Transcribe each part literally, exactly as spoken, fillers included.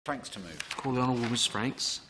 Franks to move. Call the Honourable Miz Franks.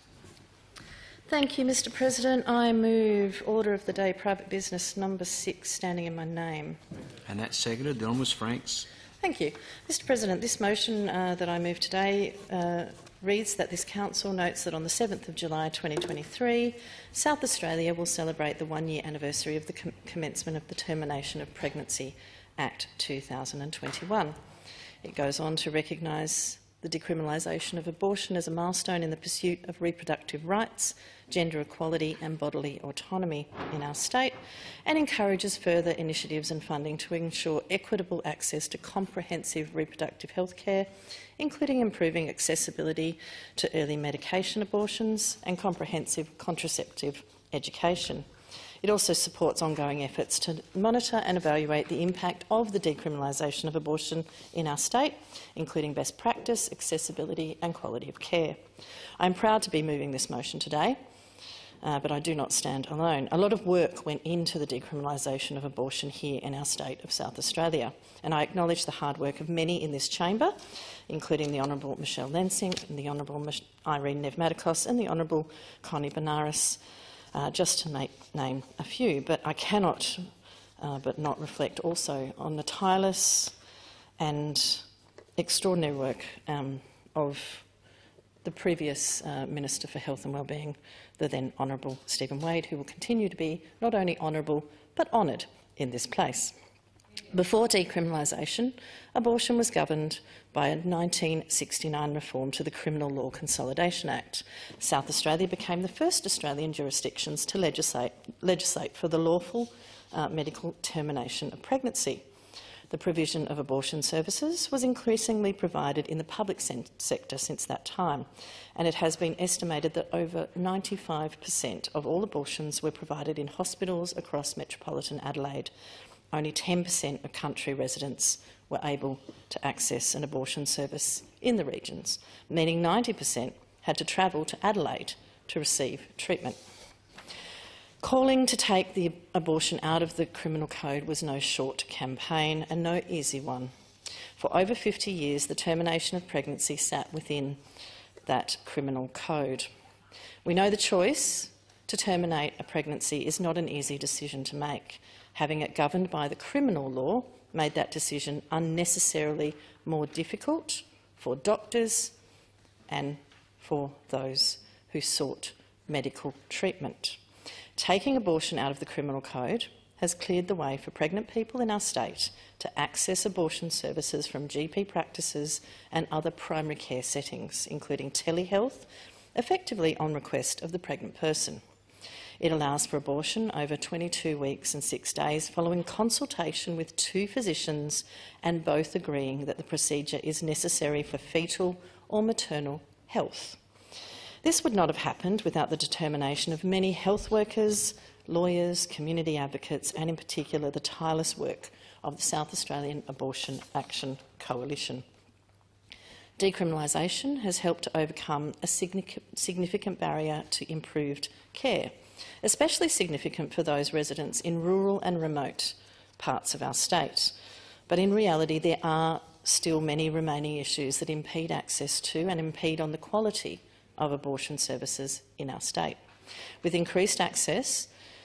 Thank you, Mister President. I move Order of the Day Private Business number six, standing in my name. And that's seconded. The Honourable Miz Franks. Thank you. Mister President, this motion uh, that I move today uh, reads that this Council notes that on the seventh of July twenty twenty-three, South Australia will celebrate the one-year anniversary of the com commencement of the Termination of Pregnancy Act two thousand twenty-one. It goes on to recognise the decriminalisation of abortion as a milestone in the pursuit of reproductive rights, gender equality and bodily autonomy in our state, and encourages further initiatives and funding to ensure equitable access to comprehensive reproductive health care, including improving accessibility to early medication abortions and comprehensive contraceptive education. It also supports ongoing efforts to monitor and evaluate the impact of the decriminalisation of abortion in our state, including best practice, accessibility and quality of care. I am proud to be moving this motion today, uh, but I do not stand alone. A lot of work went into the decriminalisation of abortion here in our state of South Australia, and I acknowledge the hard work of many in this chamber, including the Honourable Michelle Lensing, and the Honourable Irene Nevmatikos and the Honourable Connie Benares, Uh, just to make, name a few, but I cannot uh, but not reflect also on the tireless and extraordinary work um, of the previous uh, Minister for Health and Wellbeing, the then Honourable Stephen Wade, who will continue to be not only honourable but honoured in this place. Before decriminalisation, abortion was governed by a nineteen sixty-nine reform to the Criminal Law Consolidation Act. South Australia became the first Australian jurisdictions to legislate, legislate for the lawful uh, medical termination of pregnancy. The provision of abortion services was increasingly provided in the public sector since that time, and it has been estimated that over ninety-five percent of all abortions were provided in hospitals across metropolitan Adelaide. Only ten percent of country residents were able to access an abortion service in the regions, meaning ninety percent had to travel to Adelaide to receive treatment. Calling to take the abortion out of the criminal code was no short campaign and no easy one. For over fifty years, the termination of pregnancy sat within that criminal code. We know the choice to terminate a pregnancy is not an easy decision to make. Having it governed by the criminal law made that decision unnecessarily more difficult for doctors and for those who sought medical treatment. Taking abortion out of the criminal code has cleared the way for pregnant people in our state to access abortion services from G P practices and other primary care settings, including telehealth, effectively on request of the pregnant person. It allows for abortion over twenty-two weeks and six days following consultation with two physicians and both agreeing that the procedure is necessary for fetal or maternal health. This would not have happened without the determination of many health workers, lawyers, community advocates and in particular the tireless work of the South Australian Abortion Action Coalition. Decriminalisation has helped to overcome a significant barrier to improved care, especially significant for those residents in rural and remote parts of our state. But in reality, there are still many remaining issues that impede access to and impede on the quality of abortion services in our state. With increased access,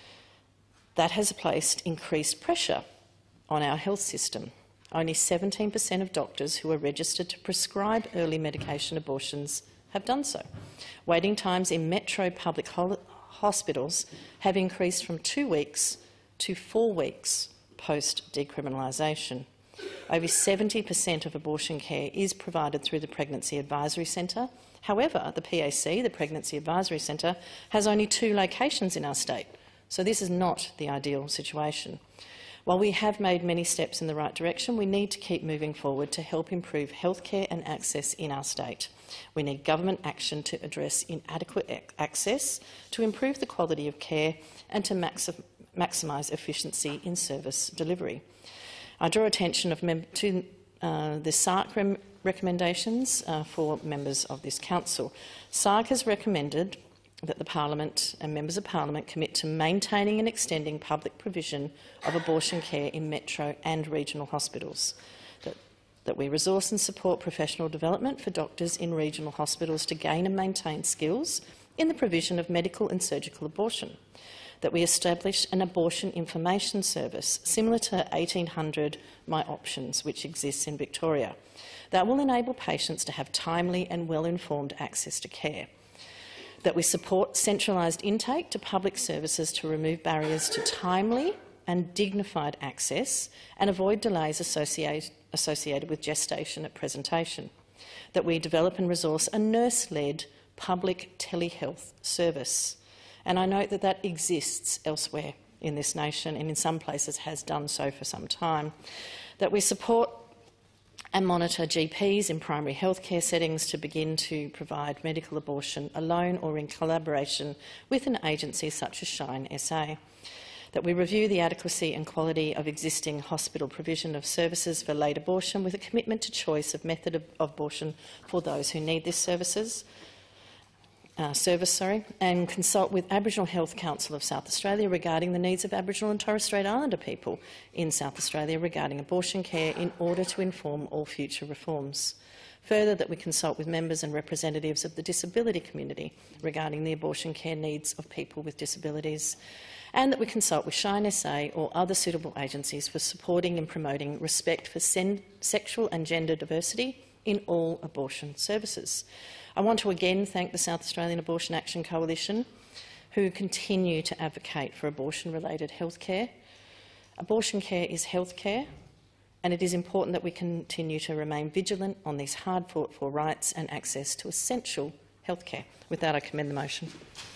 that has placed increased pressure on our health system. Only seventeen percent of doctors who are registered to prescribe early medication abortions have done so. Waiting times in metro public hospitals have increased from two weeks to four weeks post-decriminalisation. Over seventy percent of abortion care is provided through the Pregnancy Advisory Centre. However, the P A C, the Pregnancy Advisory Centre, has only two locations in our state, so this is not the ideal situation. While we have made many steps in the right direction, we need to keep moving forward to help improve healthcare and access in our state. We need government action to address inadequate access, to improve the quality of care and to maxi- maximise efficiency in service delivery. I draw attention of mem to uh, the S A R C rem recommendations uh, for members of this council. S A R C has recommended that the Parliament and members of Parliament commit to maintaining and extending public provision of abortion care in metro and regional hospitals. That that we resource and support professional development for doctors in regional hospitals to gain and maintain skills in the provision of medical and surgical abortion, that we establish an abortion information service similar to eighteen hundred My Options, which exists in Victoria, that will enable patients to have timely and well-informed access to care, that we support centralised intake to public services to remove barriers to timely and dignified access and avoid delays associated, associated with gestation at presentation, that we develop and resource a nurse-led public telehealth service. And I note that that exists elsewhere in this nation and in some places has done so for some time, that we support and monitor G Ps in primary healthcare settings to begin to provide medical abortion alone or in collaboration with an agency such as Shine S A, that we review the adequacy and quality of existing hospital provision of services for late abortion with a commitment to choice of method of abortion for those who need this services, uh, service, sorry, and consult with Aboriginal Health Council of South Australia regarding the needs of Aboriginal and Torres Strait Islander people in South Australia regarding abortion care in order to inform all future reforms. Further, that we consult with members and representatives of the disability community regarding the abortion care needs of people with disabilities, and that we consult with Shine S A or other suitable agencies for supporting and promoting respect for sexual and gender diversity in all abortion services. I want to again thank the South Australian Abortion Action Coalition, who continue to advocate for abortion-related health care. Abortion care is health care, and it is important that we continue to remain vigilant on these hard-fought-for rights and access to essential health care. With that, I commend the motion.